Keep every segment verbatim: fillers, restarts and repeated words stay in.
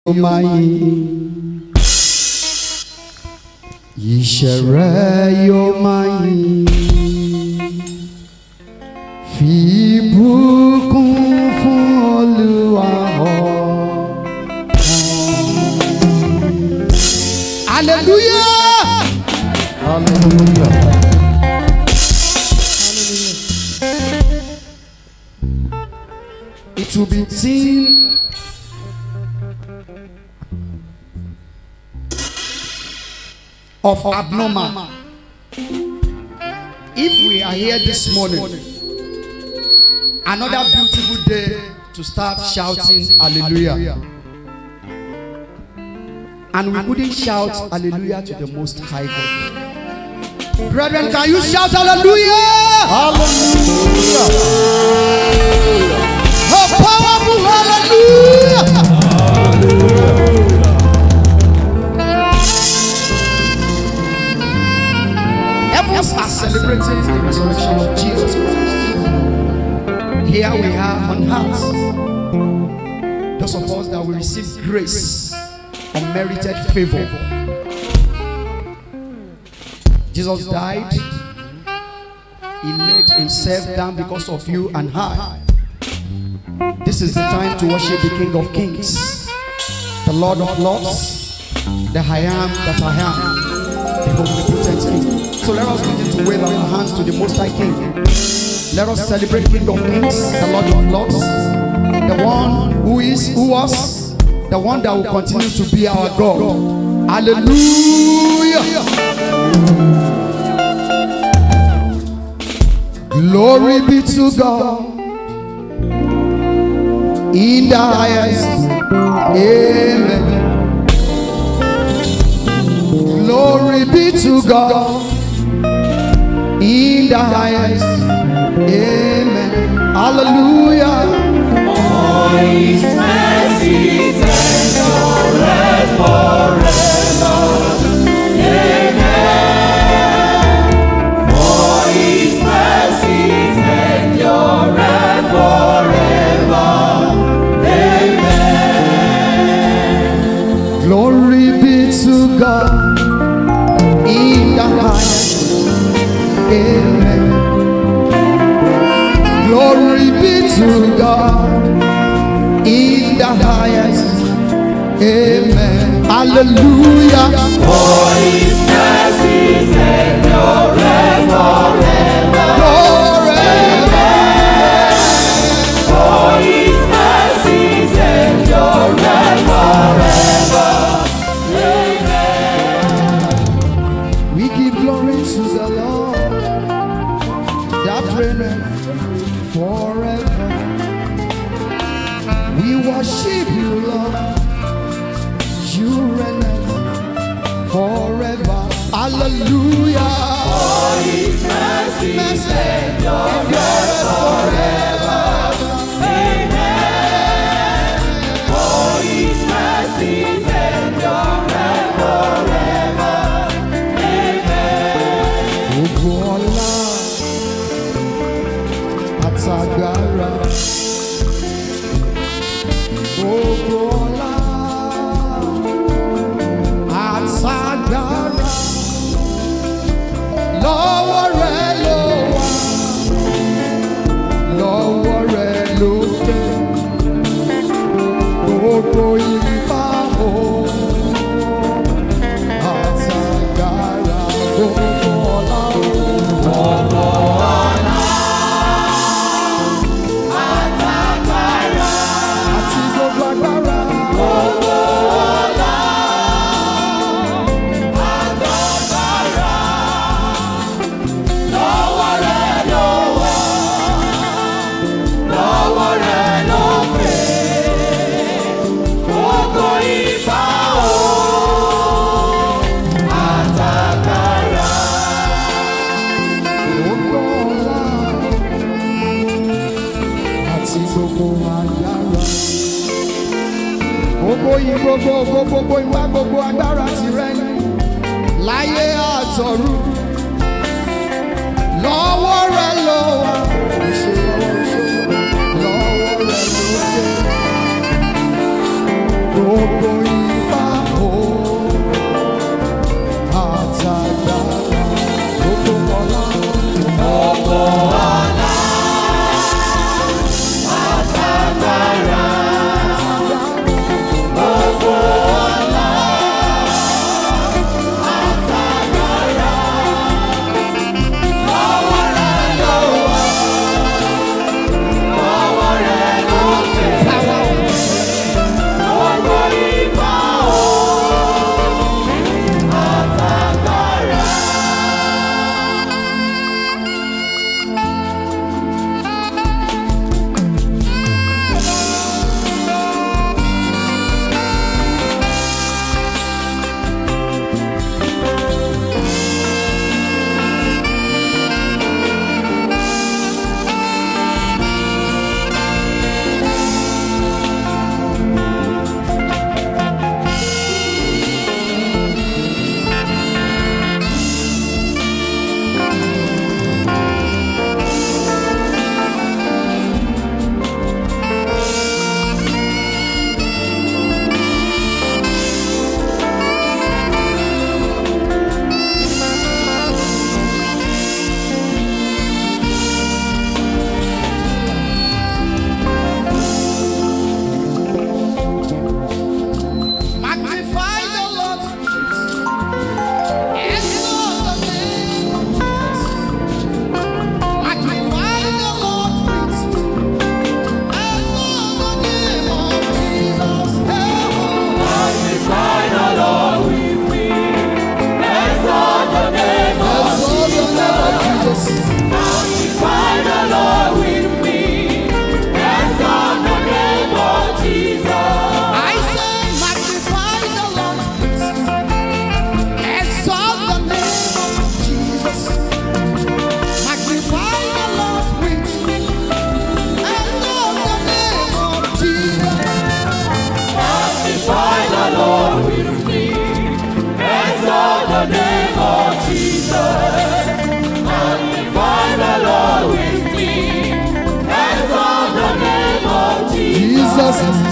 Ìṣẹ̀rẹ̀ yóò máa yìn, fi ìbùkún fún Olúwa ọkàn. Hallelujah! Hallelujah! It will be seen of abnormal if we are here this morning, another beautiful day to start shouting hallelujah, and we couldn't shout hallelujah to the Most High God. Brethren, can you shout hallelujah? Hallelujah! A powerful hallelujah! Hallelujah! Heavens are celebrating the resurrection of Jesus Christ. Here we are on earth. Those of us that will receive grace, unmerited favor. Jesus died. He laid himself down because of you and I. This is the time to worship the King of Kings, the Lord of Lords, the I am that I am, the omnipotent King. So let us begin to wave our hands to the Most High King. Let us celebrate King of Kings, the Lord of Lords, the one who is, who was, the one that will continue to be our God. Hallelujah! Glory be to God in the highest. Amen. Glory be to God in the highest. Amen. Hallelujah. For His mercies endureth forever. Amen. For His mercies endureth forever. Amen. Glory be to God in the highest. Amen. Glory be to God in the highest. Amen. Hallelujah. For His mercies endureth forever. Forever. For His mercies endureth forever. Amen. We give glory to the Lord that reigneth forever. We worship you, Lord. You reigneth forever. Hallelujah. For His mercies endureth forever. Amen. For His mercies endureth forever. Amen. Gbogbo ọlá àtàgbàrà, gbogbo ọlá àtàgbàrà, lọ́wọ́ rẹ ló wà, lọ́wọ́ rẹ ló dé. Gbogbo ìbá o àtàgbàrà, gbogbo ọlá o. Gbogbo ọlá àtàgbàrà, Àti gbogbo agbára, gbogbo ọlá àtàgbàrà, lọ́wọ́ rẹ ló wà, lọ́wọ́ rẹ ló pè. Gbogbo ìbà o àtàgbàrà. gbogbo ọlá àti gbogbo agbára, gbogbo yìí, gbogbo ògo, gbogbo ìwà, gbogbo agbára tìrẹ ni láyé àtọ̀run. Lọ́wọ́ rẹ ló wà, lọ́wọ́ rẹ ló dé. Gbogbo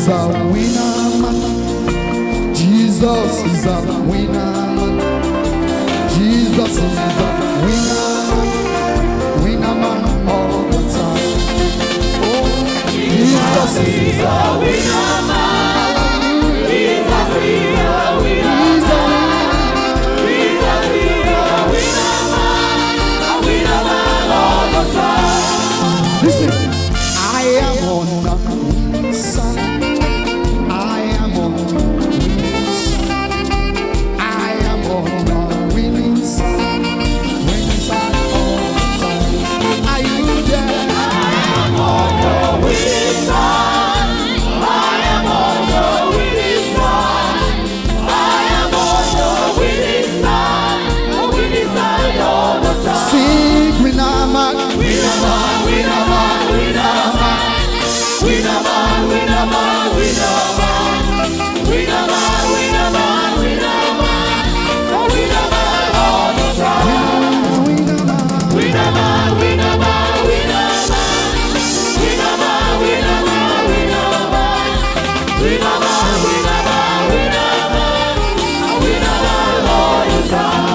is a winner man. Jesus is a winner man. Jesus is a winner man. Winner man all the time. Oh, Jesus is a winner man. Jesus is a winner man. Jesus is a winner man. A winner man all the time. Listen, I am on the winning side. I am on the winning side. I am on the winning side. Winning side all the time. Are you there? I am on the winning side. I am on the winning side. I am on the winning side. The winning side all the time. Sing, winner man, winner man, winner man, winner man, winner man, winner man, winner man, winner man, winner man, winner man, the winner man all the time. Winner man, winner man, winner man, winner man, winner man, winner man, winner man, winner man, winner man, winner man, a winner man all the time.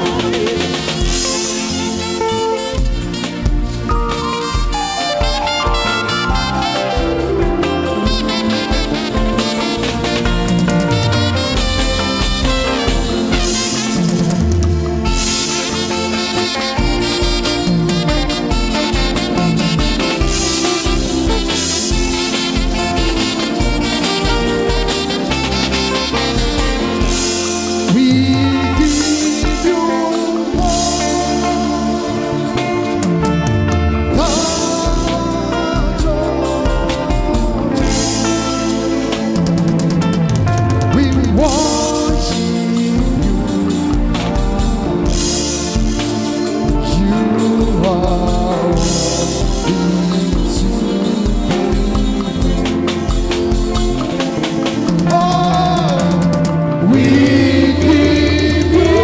We give you we worship you. You are worthy to be. Oh, we give you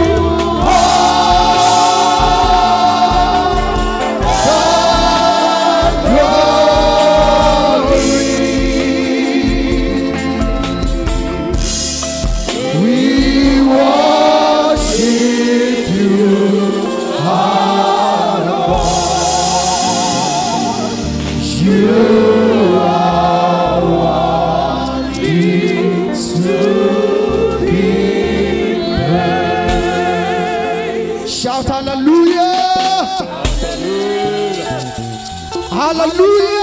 all the glory. We worship you, our God. You are worthy to be praised. Shout hallelujah! Hallelujah!